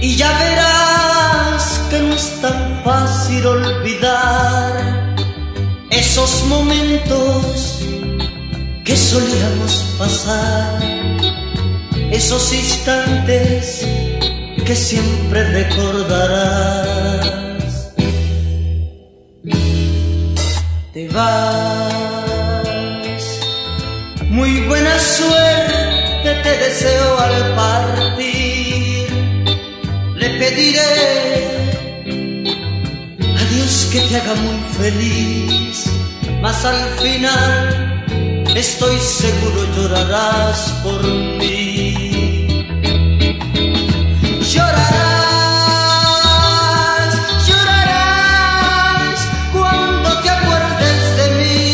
Y ya verás que no es tan fácil olvidar esos momentos que solíamos pasar, esos instantes que siempre recordarás. Te vas, muy buena suerte te deseo al partir. Le pediré a Dios que te haga muy feliz, mas al final estoy seguro llorarás por mí. Llorarás, llorarás cuando te acuerdes de mí.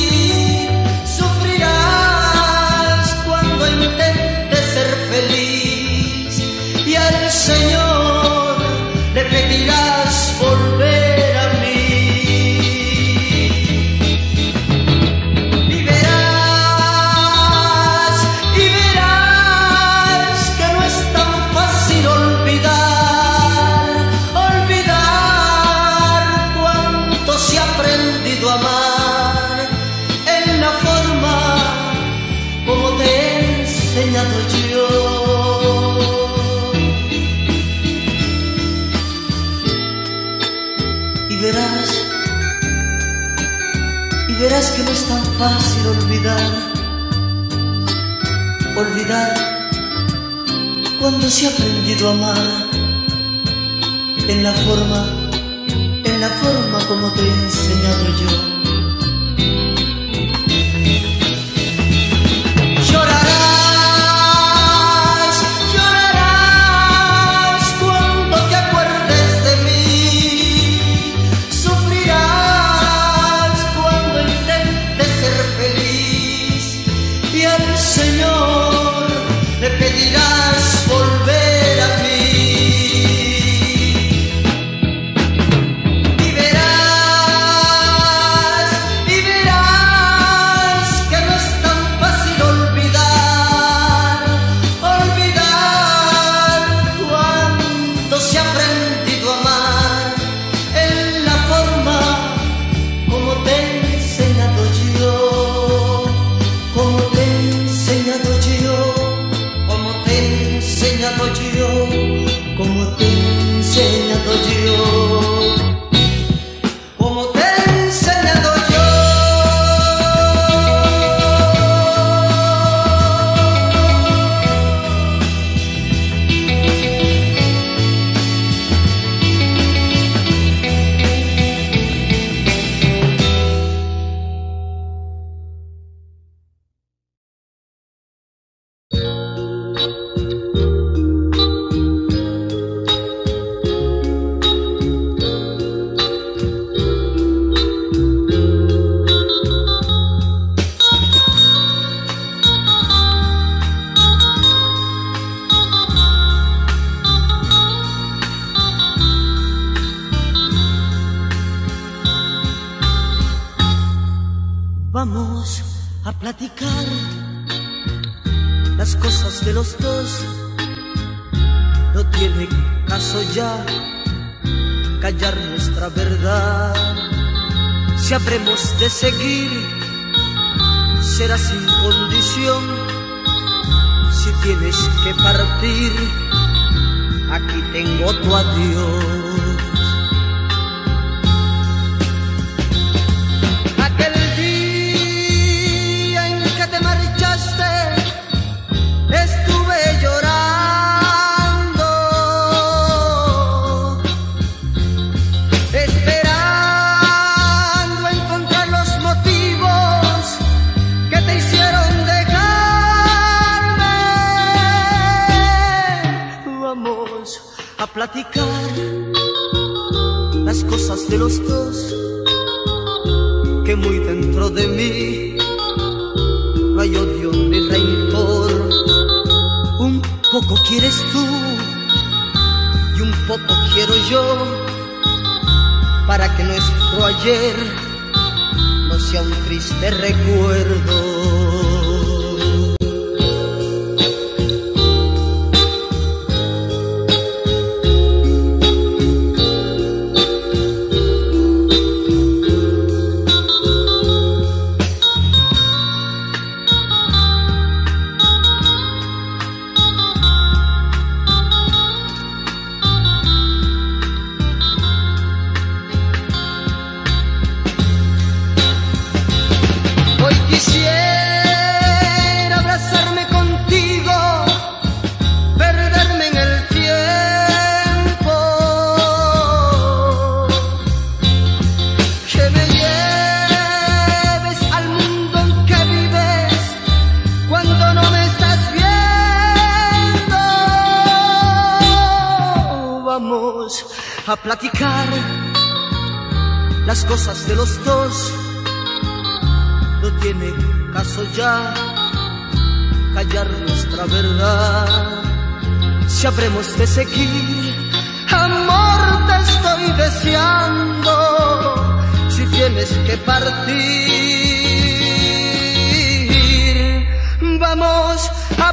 Sufrirás cuando intentes ser feliz. Y al Señor le pedirás volver a mí. Yo. Y verás que no es tan fácil olvidar cuando se ha aprendido a amar en la forma como te he enseñado yo. Vamos a platicar las cosas de los dos. No tiene caso ya callar nuestra verdad. Si habremos de seguir, será sin condición. Si tienes que partir, aquí tengo tu adiós. Platicar las cosas de los dos, que muy dentro de mí no hay odio ni rencor. Un poco quieres tú y un poco quiero yo, para que nuestro ayer no sea un triste recuerdo. vamos a platicar las cosas de los dos. No tiene caso ya callar nuestra verdad. Si habremos de seguir, amor, te estoy deseando. Si tienes que partir, vamos a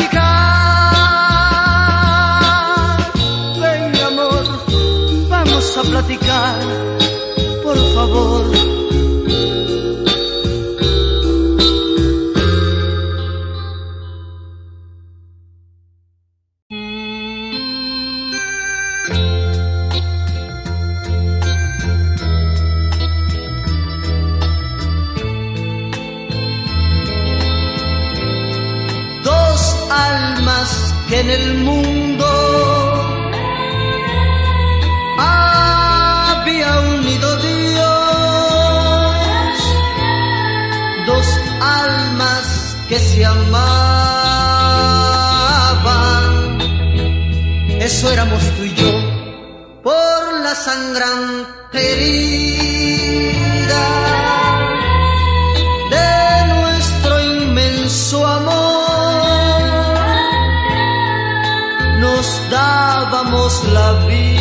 platicar. Ven, mi amor, vamos a platicar, por favor. Que en el mundo había unido Dios, dos almas que se amaban. Eso éramos tú y yo, por la sangrante herida de nuestro inmenso amor. Nos dábamos la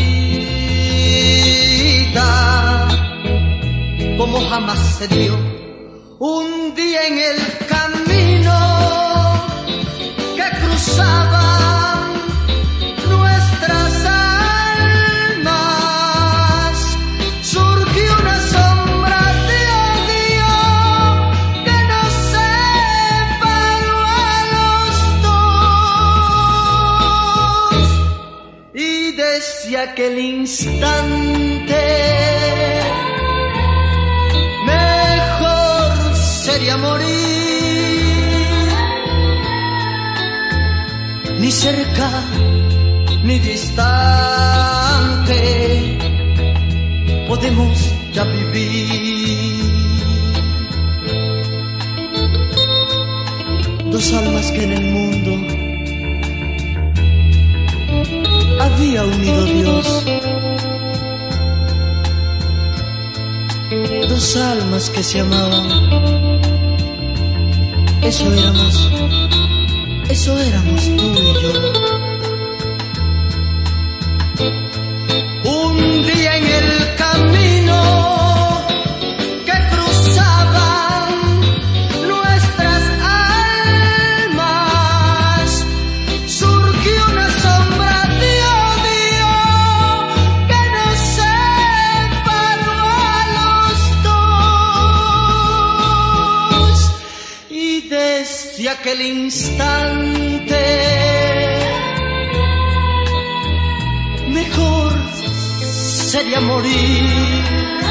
vida como jamás se dio. Un día en el camino que cruzaban nuestras almas, surgió una sombra de odio que nos separó a los dos. Y desde aquel instante mejor sería morir, ni cerca ni distante, podemos ya vivir. Dos almas que en el mundo había unido Dios, dos almas que se amaban. Eso éramos tú y yo. Un día en el camino que cruzaban nuestras almas, surgió una sombra de odio que nos separó a los dos. Y desde aquel instante mejor sería morir,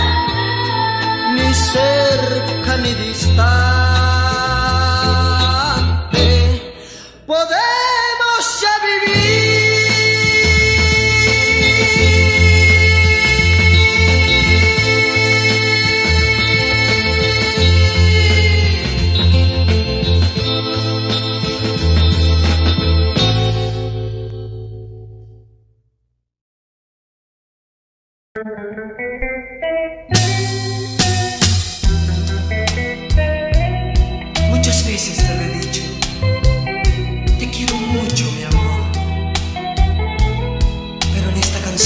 ni cerca ni distante, podemos ya vivir. Muchas veces te lo he dicho, te quiero mucho, mi amor. Pero en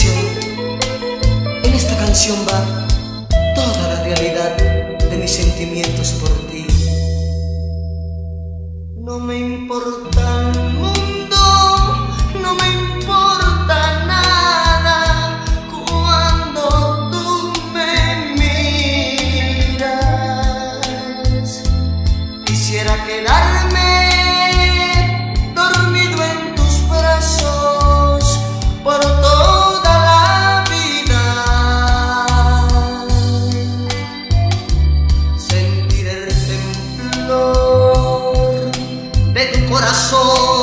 esta canción va toda la realidad de mis sentimientos por ti. No me importa el mundo, no me importa nada cuando tú me miras. Quisiera quedarme dormido en tus brazos por toda la vida, sentir el temblor de tu corazón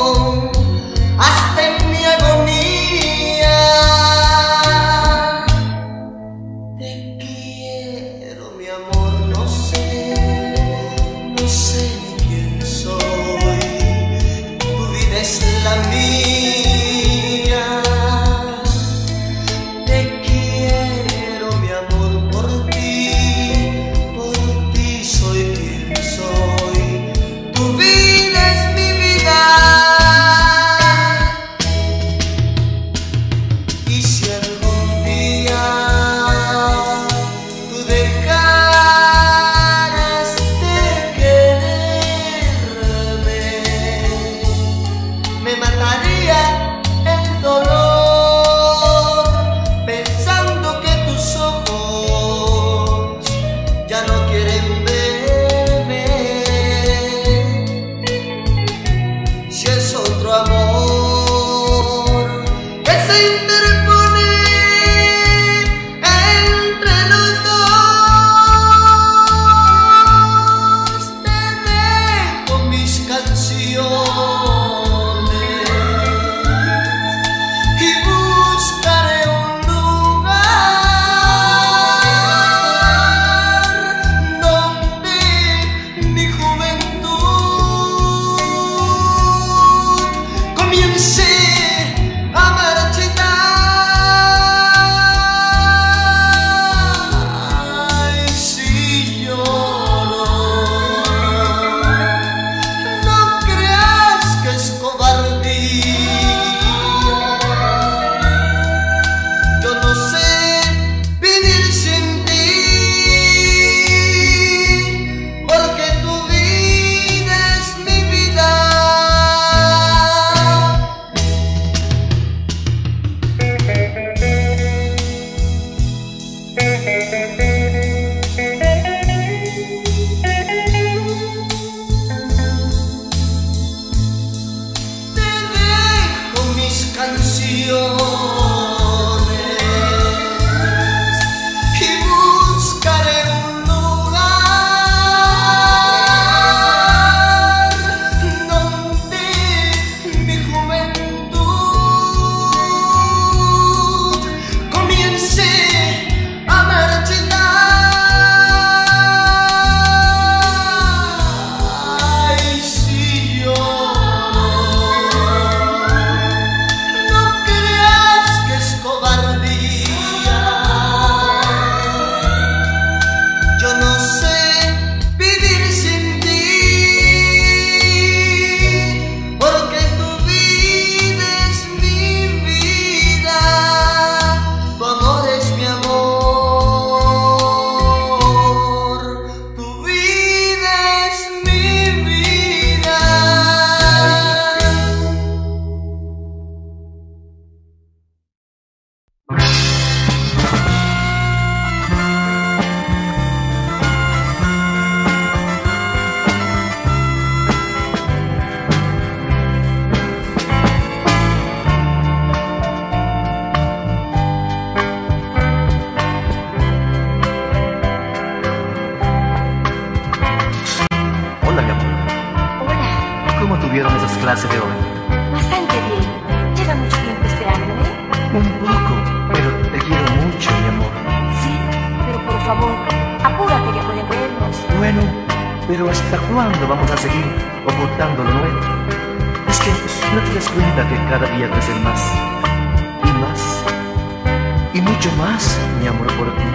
Clase de hoy. Bastante bien. Lleva mucho tiempo esperándome. Un poco, pero te quiero mucho, mi amor. Sí, pero por favor, apúrate que pueden vernos. Bueno, pero ¿hasta cuándo vamos a seguir ocultando lo nuevo? Es que no te das cuenta que cada día crecen más y más y mucho más, mi amor, por ti.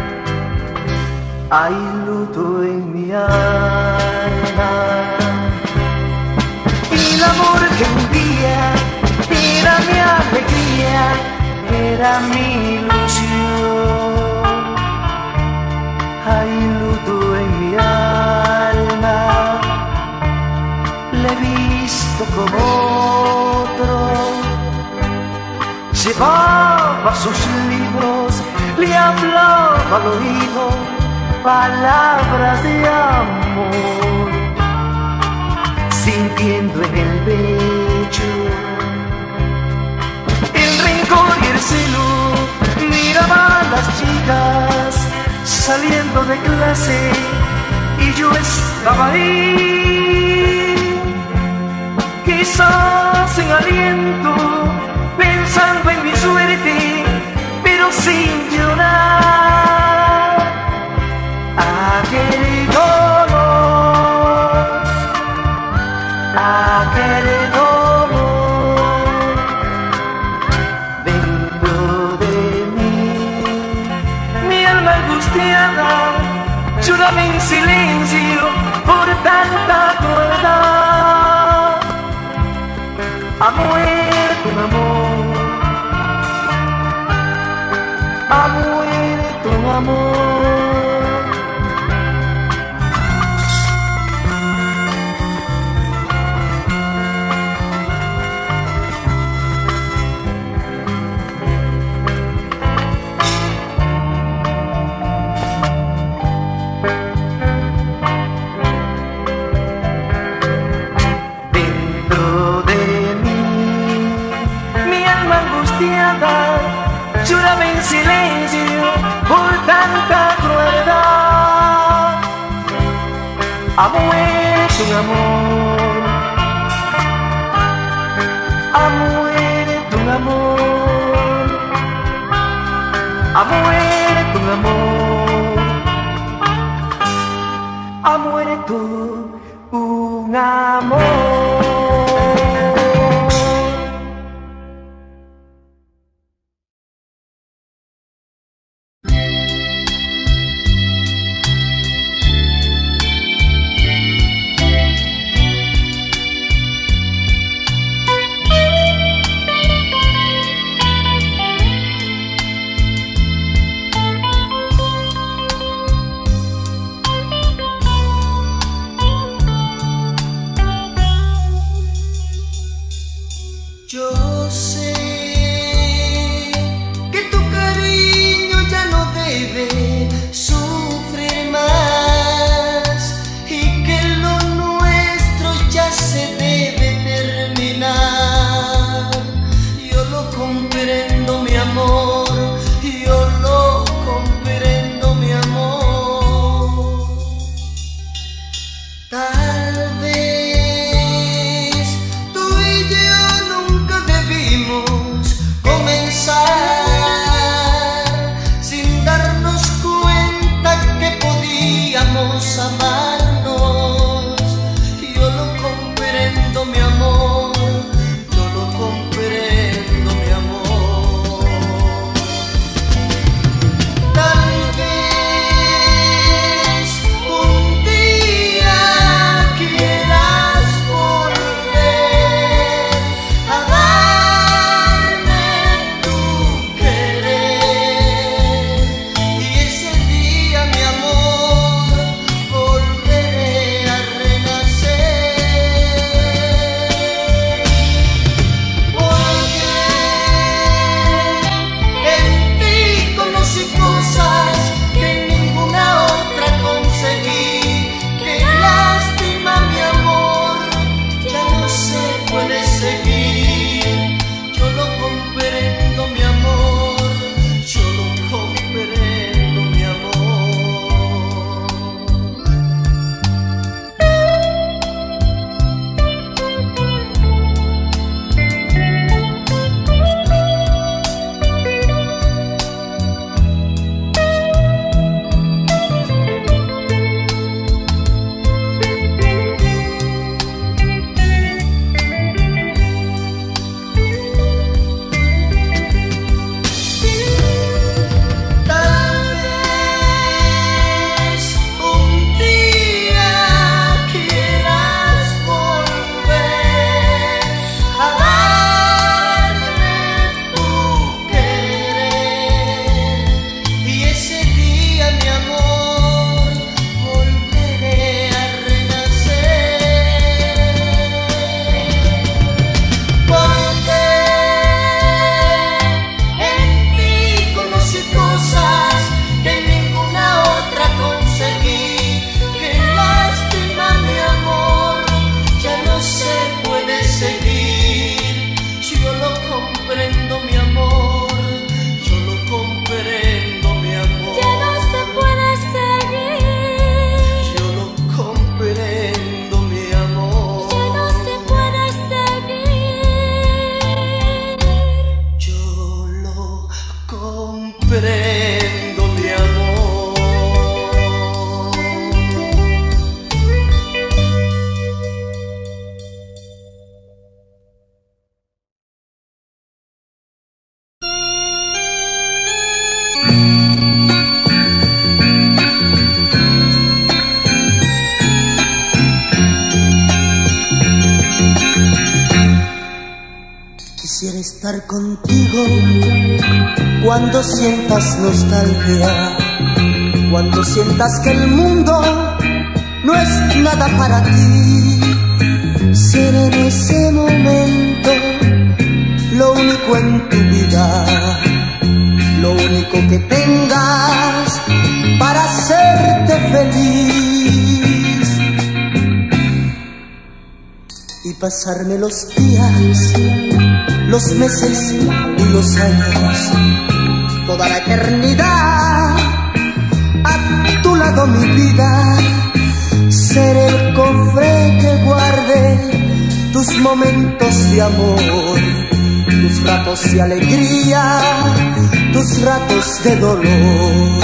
Hay luto en mi alma. El amor que un día era mi alegría, era mi ilusión. Hay luto en mi alma, le he visto como otro. Llevaba sus libros, le hablaba al oído palabras de amor, sintiendo en el pecho el rencor y el celo. Miraba a las chicas saliendo de clase y yo estaba ahí, quizás en aliento, pensando en mi suerte, pero sin llorar. Aquel dolor, aquel dolor dentro de mí. Mi alma angustiada lloraba en silencio por tanta crueldad. Ha muerto un amor, ha muerto un amor. Lloraba en silencio por tanta crueldad. Ha muerto un amor, ha muerto un amor, ha muerto un amor, ha muerto un amor. Quisiera estar contigo cuando sientas nostalgia, cuando sientas que el mundo no es nada para ti. Ser en ese momento lo único en tu vida, lo único que tengas para hacerte feliz. Y pasarme los días, los meses y los años, toda la eternidad a tu lado, mi vida. Ser el cofre que guarde tus momentos de amor, tus ratos de alegría, tus ratos de dolor.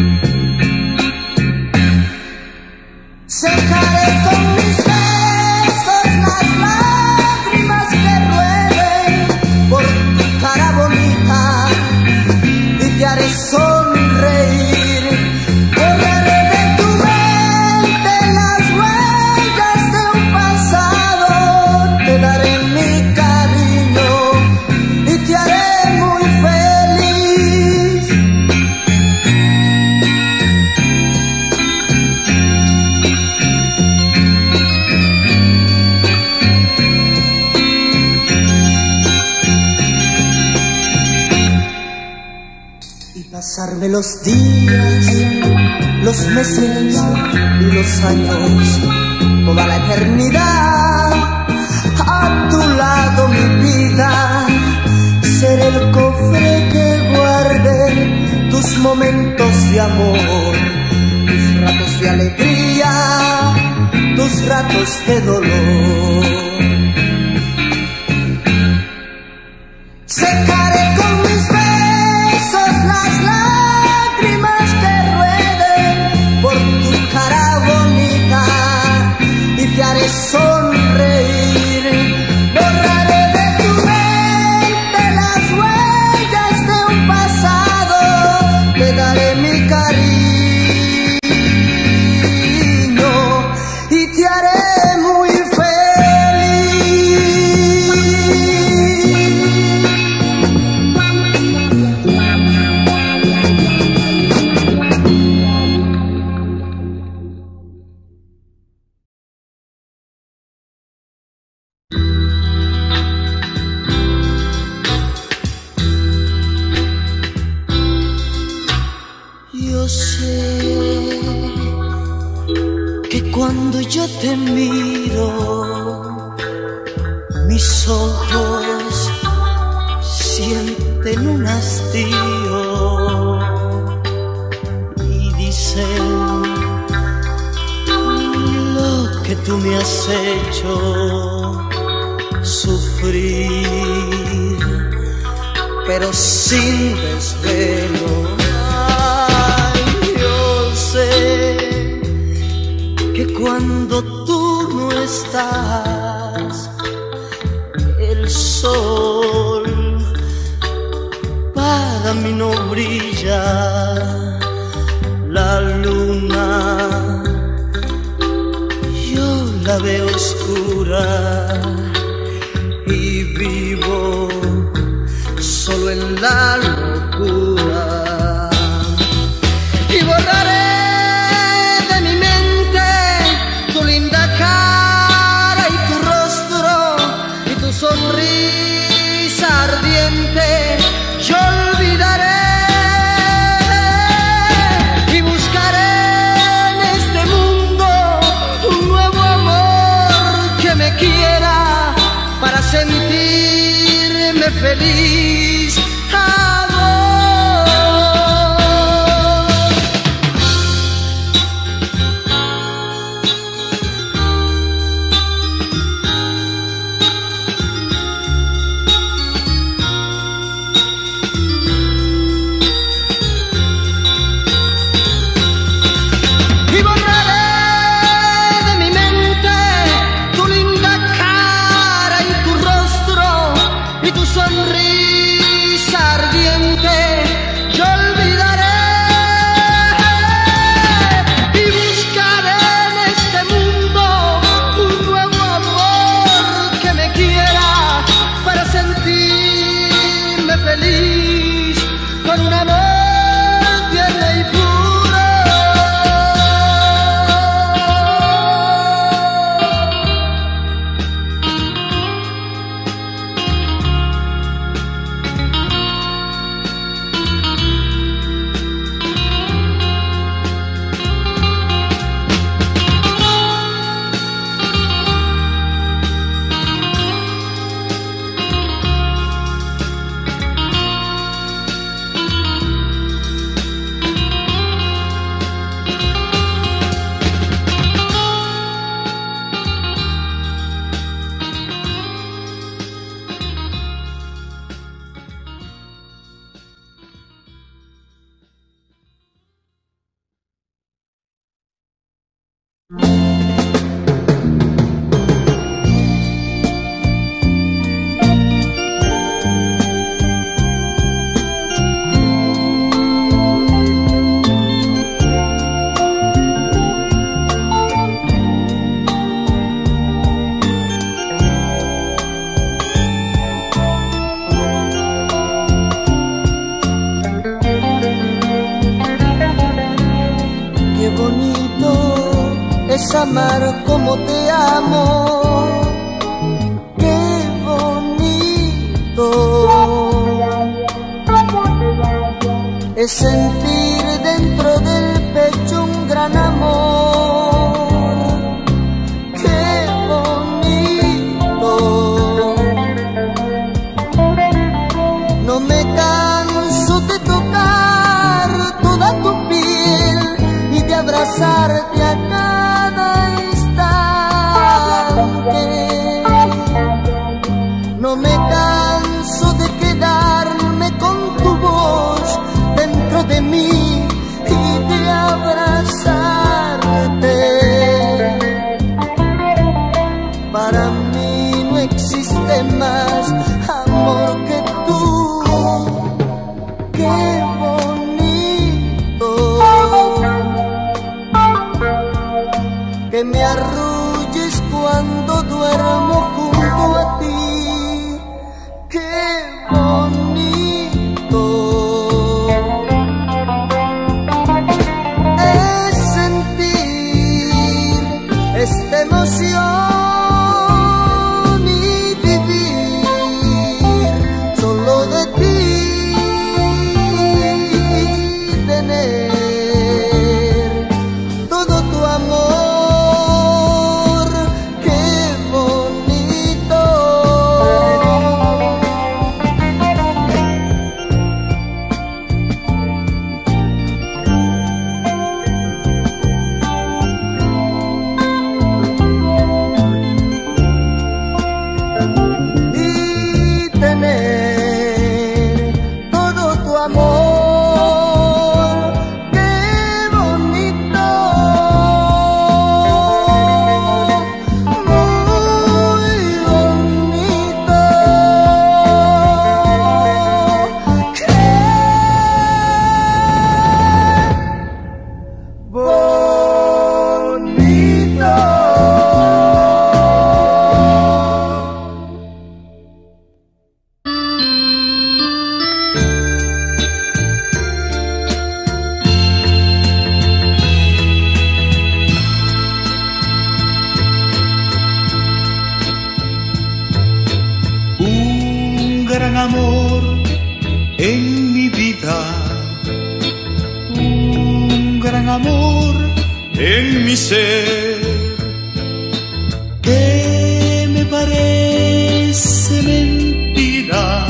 Secaré con mis besos las lágrimas que rueden por tu cara bonita y te haré sonreír. Borraré de tu mente las huellas de un pasado, te daré mi cariño y te haré muy feliz. Y pasarme los días, los meses y los años, toda la eternidad a tu lado, mi vida. Ser el cofre que guarde tus momentos de amor, tus ratos de alegría, tus ratos de dolor. Secaré con mis besos las lágrimas que rueden por tu cara bonita y te haré sonreír. Borraré de tu mente las huellas de un pasado, te daré mi cariño y te haré muy Yo sé que cuando yo te miro, mis ojos sienten un hastío y dicen lo que tú me has hecho sufrir, pero sin desvelo. Que cuando tú no estás, el sol para mí no brilla, la luna yo la veo oscura y vivo solo en la locura. Y borraré sonrisa ardiente, yo olvidaré y buscaré en este mundo un nuevo amor que me quiera para sentirme feliz. Sonrisa feliz con un amor tierno y puro. Amar como te amo, qué bonito es sentir dentro del pecho un gran amor, qué bonito. No me canso de tocar toda tu piel y de abrazarte a cada instante. No me canso de quedarme con tu voz dentro de mí y de abrazarte. Para mí no existe más amor que tú. Qué bonito que me arrulles cuando duermo junto a ti. Qué bonito es sentir esta emoción y vivir solo de ti, tener todo tu amor. Qué bonito. Y tener todo tu amor. Qué bonito, muy bonito. Qué bonito. Un gran amor en mi vida, un gran amor en mi ser, que me parece mentira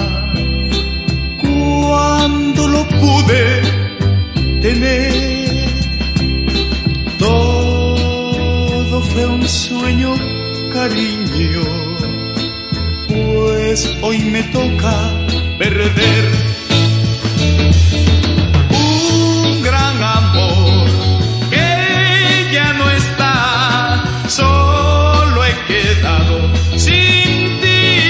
cuando lo pude tener. Todo fue un sueño, cariño, pues hoy me toca perder un gran amor que ya no está. Solo he quedado sin ti.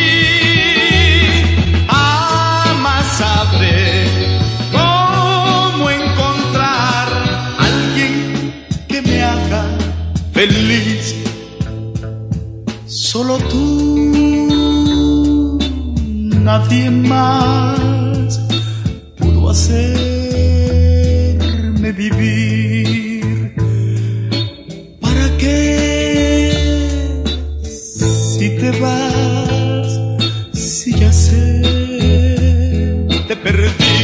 Jamás sabré cómo encontrar a alguien que me haga feliz. Solo tú, nadie más. pudo hacerme vivir. ¿Para qué? Si te vas, si ya sé, te perdí.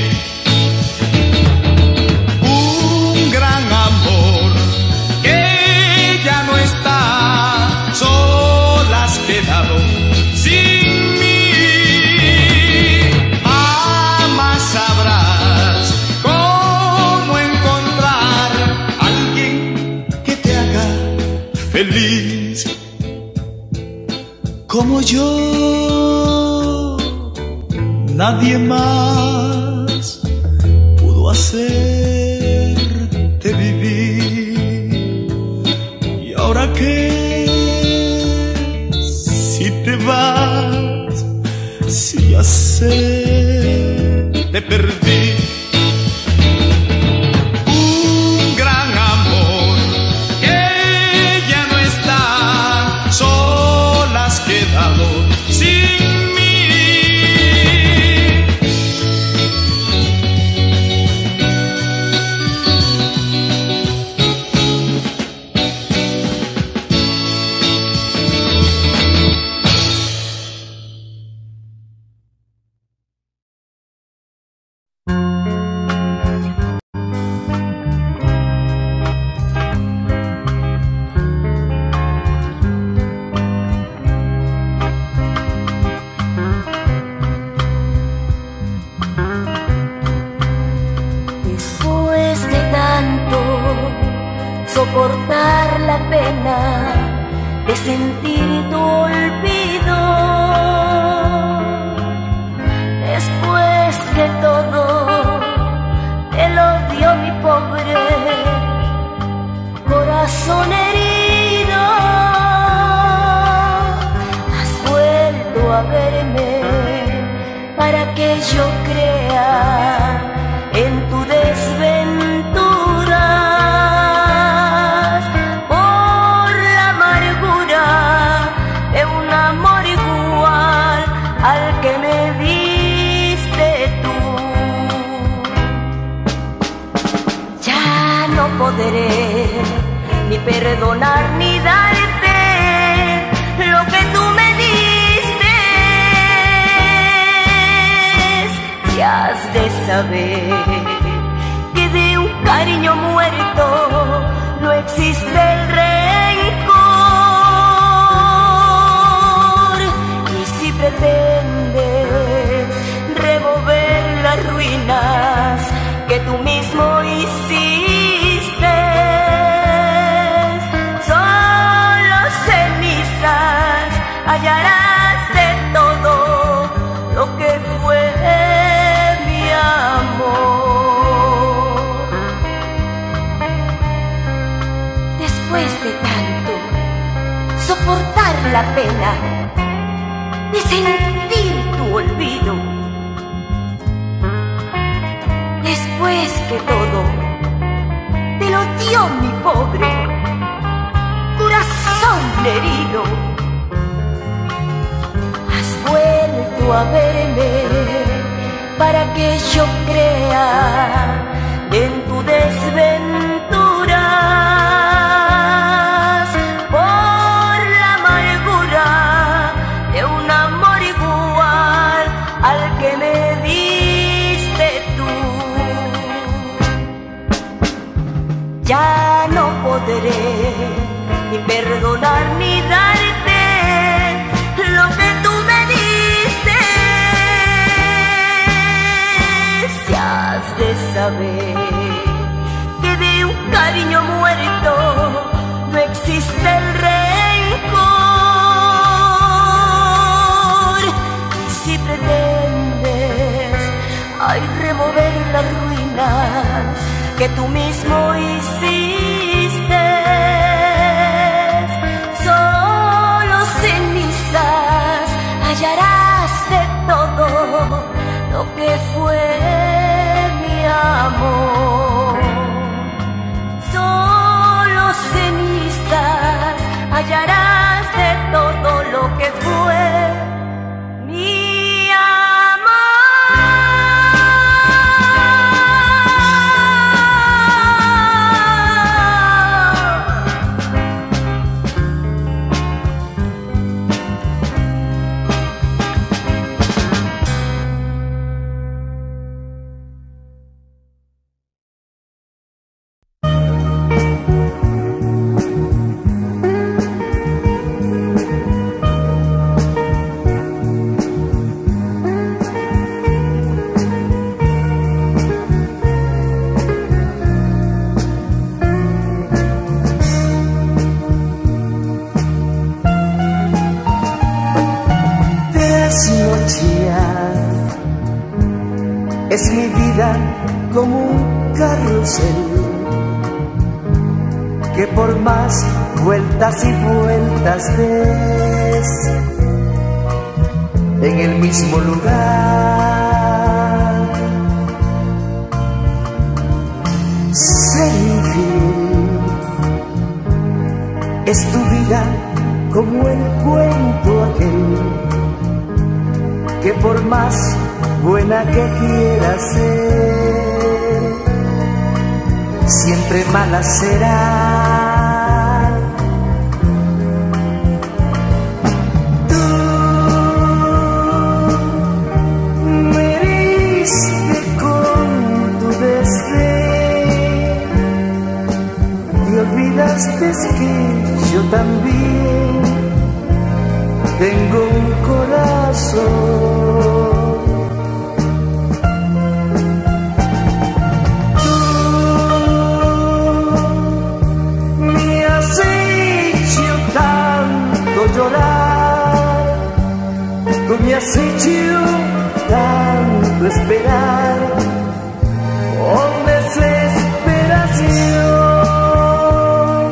Un gran amor que ya no está, solo has quedado sin mí. Jamás sabrás cómo encontrar a alguien que te haga feliz como yo. Nadie más pudo hacerte vivir. ¿Y ahora qué? Si te vas, si ya sé, te perdí. Un gran amor que ya no está, solo has quedado sin mí. Soportar la pena de sentir tu olvido. Después de todo, el odio, mi pobre corazón herido. Has vuelto a verme para que yo crea en tu desventura. Podré ni perdonar ni darte lo que tú me diste. Si has de saber que de un cariño muerto no existe el rencor. Y si pretendes remover las ruinas que tú mismo hiciste, hallarás de todo lo que fue mi amor. Después de tanto soportar la pena de sentir tu olvido, después que todo te lo dio mi pobre corazón herido, vuelto a verme para que yo crea en tu desventura. Por la amargura de un amor igual al que me diste tú, ya no podré ni perdonar ni darte lo que tú me diste. Si has de saber que de un cariño muerto no existe el rencor. Y si pretendes remover las ruinas que tú mismo hiciste, hallarás de todo lo que fue mi amor. Solo cenizas hallarás de todo lo que fue mi amor. Es mi vida como un carrusel que por más vueltas y vueltas des en el mismo lugar. Ser infiel es tu vida como el cuento aquel que por más buena que quieras ser, siempre mala será. Tú me heriste con tu desdén y olvidaste que yo también tengo un corazón. Tú me has hecho tanto esperar con desesperación.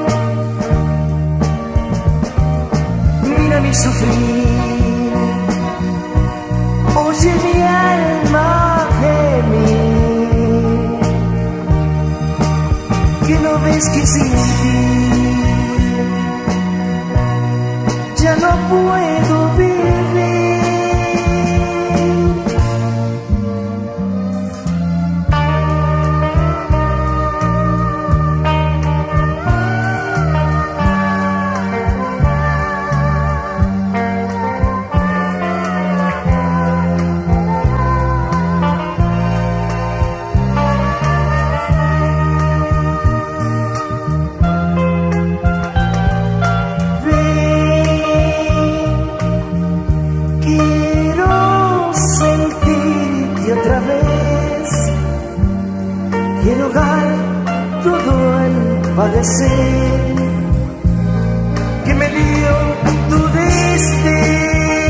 Mira mi sufrir, oye mi alma gemir, que no ves que sin ti ya no puedo vivir. Quiero ahogar todo el padecer que me dio tu desdén.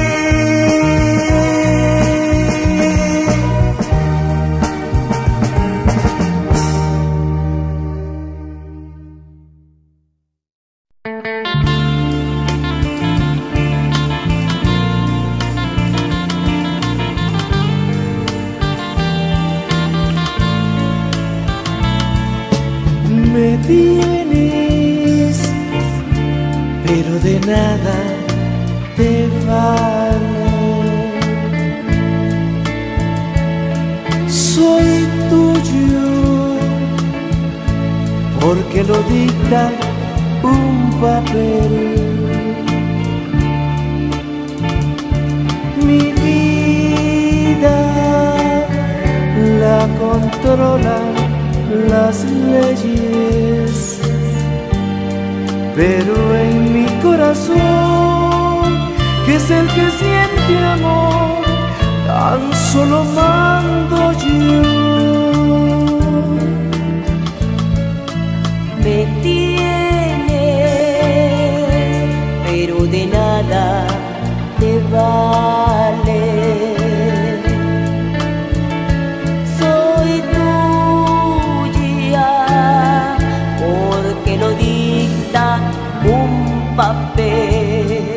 Me tienes, pero de nada te vale. Soy tuyo porque lo dicta un papel. Mi vida la controlan las leyes, pero en mi corazón, que es el que siente amor, tan solo mando yo. Me tienes, pero de nada te vale. Un papel.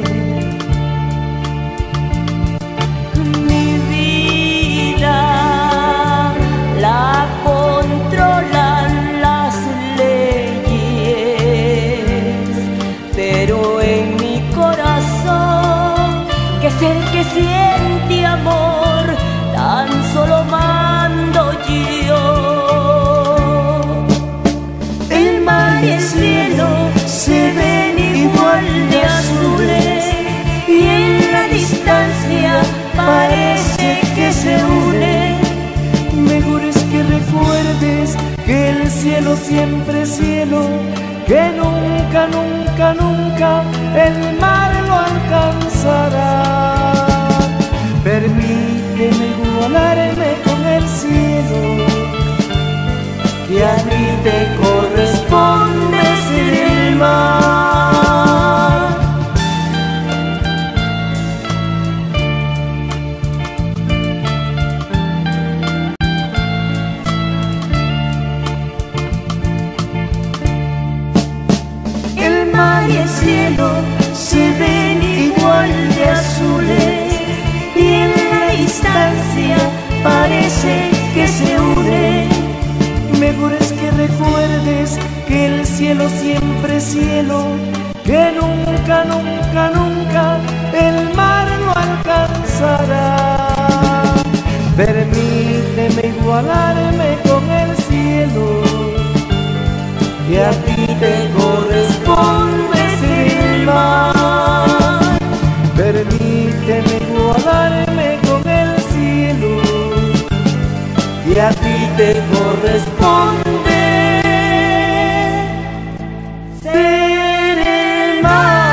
Mi vida la controlan las leyes, pero en mi corazón, que es el que siente amor, tan solo mando yo. El mar y el cielo se ven igual de azules y en la distancia parece que se unen. Mejor es que recuerdes que el cielo siempre es cielo, que nunca, nunca, nunca el mar lo alcanzará. Permíteme igualarme con el cielo, que a mí te corresponde ser el mar. parece que se une. Mejor es que recuerdes que el cielo siempre es cielo, que nunca, nunca, nunca el mar lo alcanzará. Permíteme igualarme con el cielo, que a ti te corresponde ser el mar. Permíteme igualarme con el cielo, que a ti te corresponde ser el mar.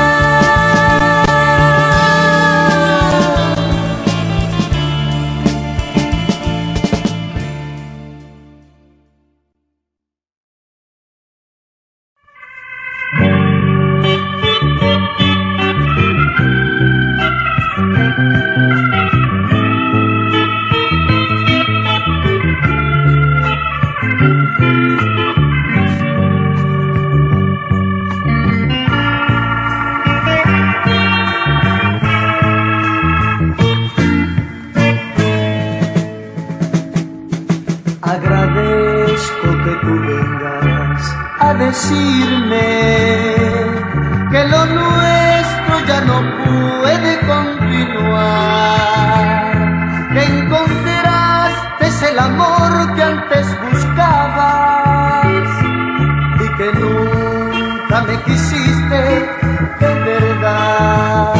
Agradezco que tú vengas a decirme que lo nuestro ya no puede continuar, que encontraste el amor que antes buscabas y que nunca me quisiste de verdad.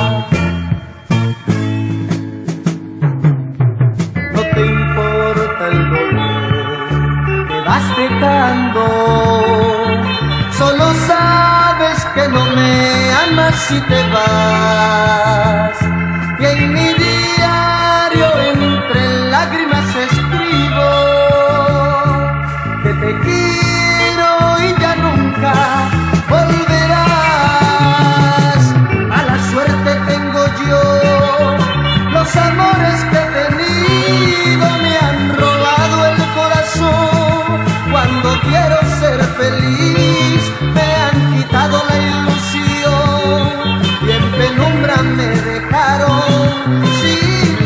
No te importa el dolor que vas dejando, solo sabes que no me amas si te vas. Y en mi diario entre lágrimas escribo que te quiero y ya nunca volverás. Mala suerte tengo yo, los amores que he tenido me han robado el corazón. Cuando quiero ser feliz me han quitado la ilusión y en penumbra me dejaron sin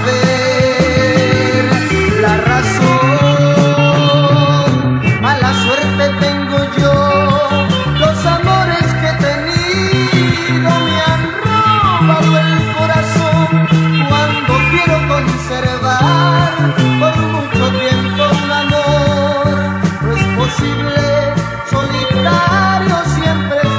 saber la razón. Mala suerte tengo yo, los amores que he tenido me han robado el corazón. Cuando quiero conservar por mucho tiempo un amor, no es posible, solitario siempre estoy.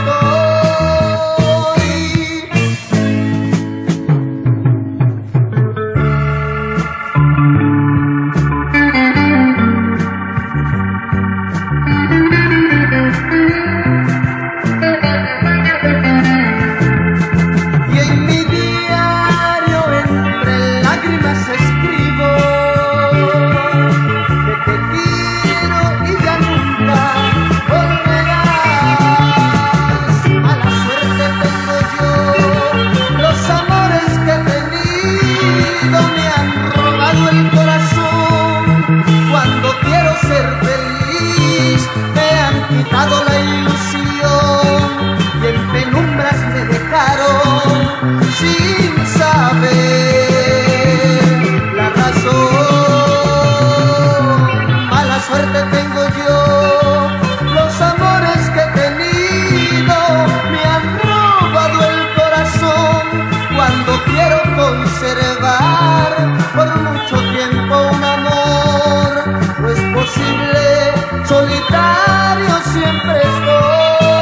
Y en mi diario entre lágrimas escribo que te quiero y ya nunca volverás. Mala suerte tengo yo, los amores que he tenido me han robado el corazón. Cuando quiero ser feliz me han quitado la ilusión y en penumbras me dejaron sin saber la razón. Mala suerte tengo yo, los amores que he tenido me han robado el corazón. Cuando quiero conservar por mucho tiempo un amor, no es posible, solitario siempre estoy.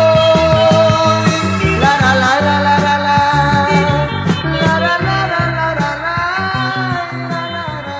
La la la la la la la, la la la la la la la, la la la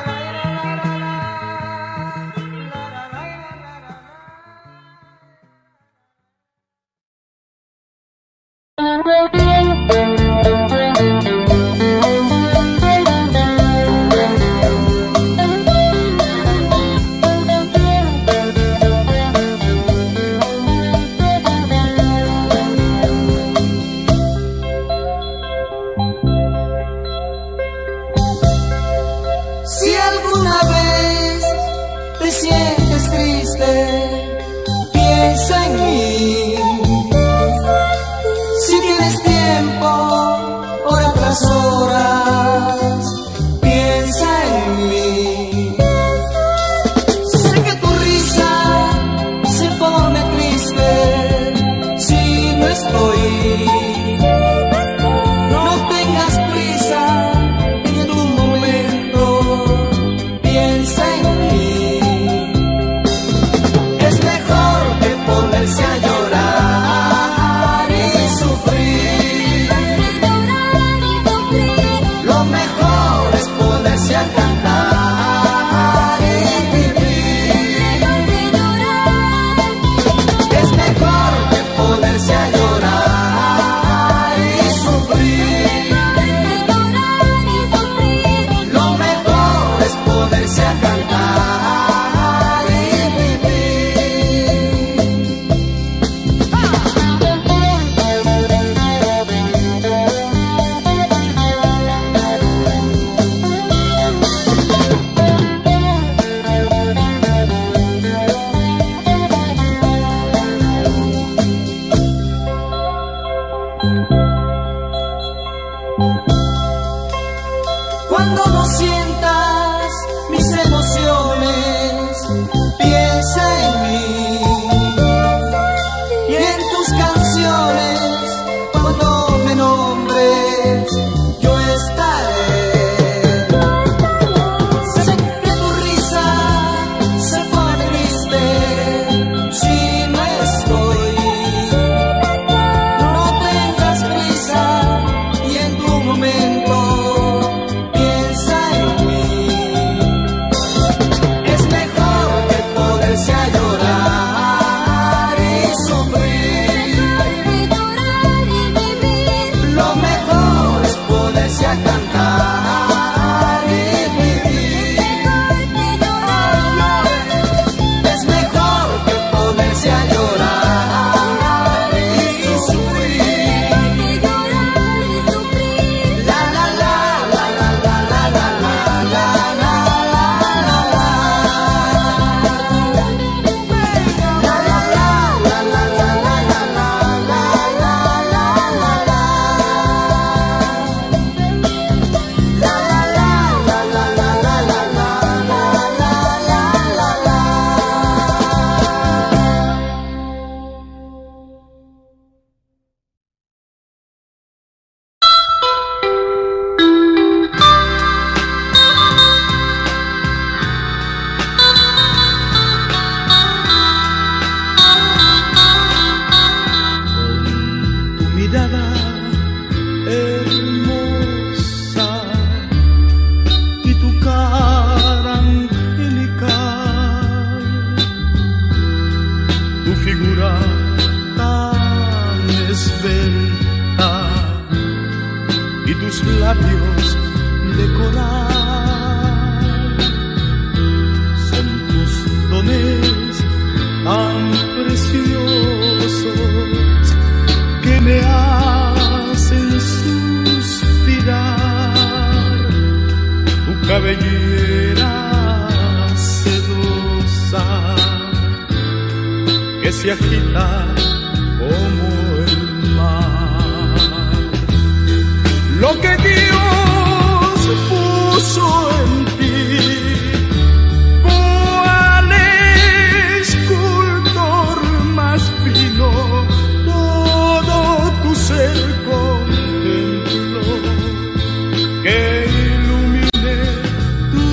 Si alguna vez te sientes triste, piensa en mí. Si tienes tiempo cantar y Cuando no sientas mis emociones, piensa en mí y en tus canciones. Cuando me nombres, yo estaré. Sé que tu risa se pone triste si no estoy. No tengas prisa y en tu momento se agita como el mar. Lo que Dios puso en ti, ¿cuál escultor más fino? Todo tu ser contempló, que ilumine tu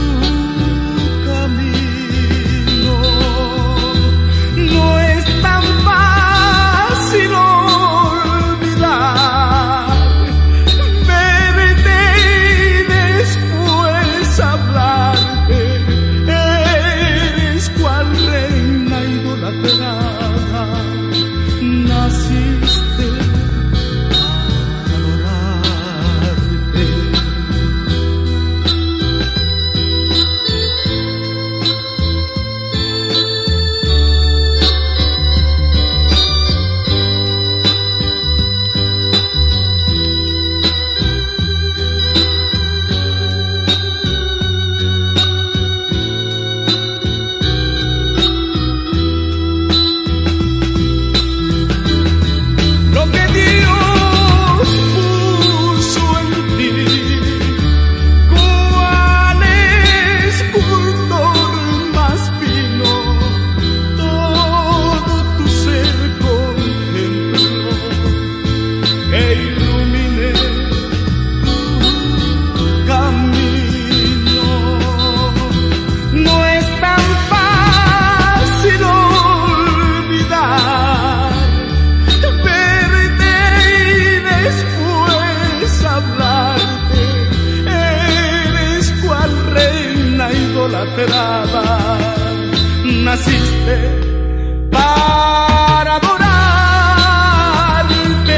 camino. No es tan fácil olvidar, verte y después hablarte. Eres cual reina idolatrada, naciste para adorarte. Lo que Dios puso en ti, ¿cuál escultor más fino? Todo tu ser contempló, que ilumine tu camino. No es tan fácil olvidar, verte y después hablarte. Eres cual reina idolatrada, naciste para adorarte.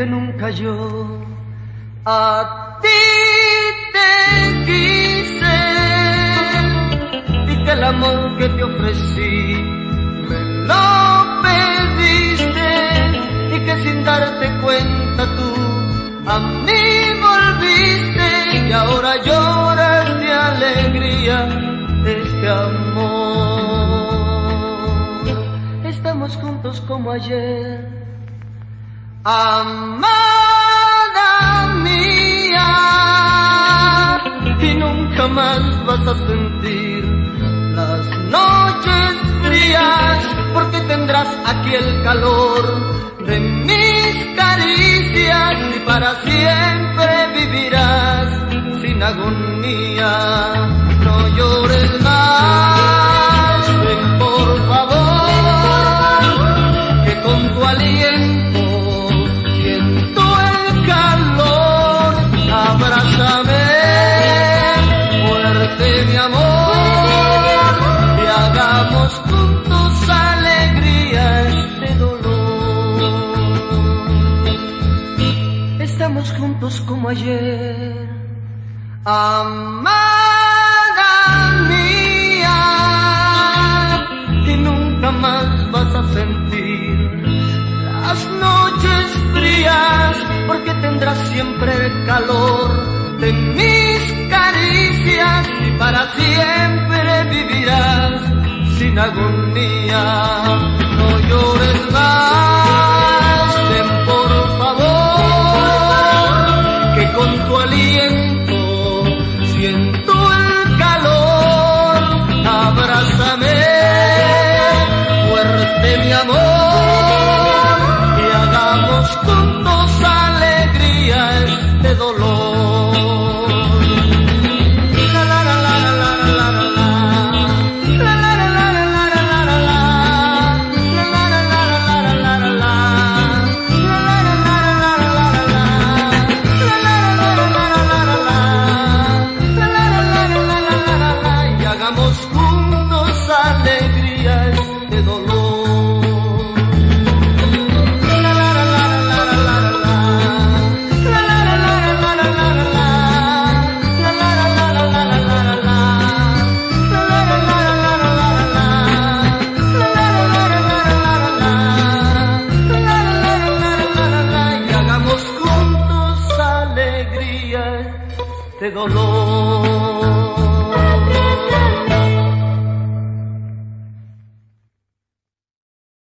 que nunca yo a ti te quise y que el amor que te ofrecí me lo pediste y que sin darte cuenta tú a mí volviste y ahora lloras de alegría este amor. Estamos juntos como ayer, amada mía, y nunca más vas a sentir las noches frías, porque tendrás aquí el calor de mis caricias y para siempre vivirás sin agonía. No llores más, ven por favor, que con tu aliento siento el calor. Abrázame fuerte, mi amor, y hagamos juntos alegría este dolor. Estamos juntos como ayer, amada mía, y nunca más vas a sentir las noches frías, porque tendrás siempre el calor de mis caricias y para siempre vivirás sin agonía. No llores más, ven por favor, que con tu aliento siento el calor. Abrázame fuerte, mi amor, y hagamos juntos alegría este dolor. La la la la la la la la la, la la la la la la la la la, la la la la la la la la la, la la la la la la la la, la la la la la la la, y hagamos juntos alegría este dolor. Y hagamos juntos alegría este dolor.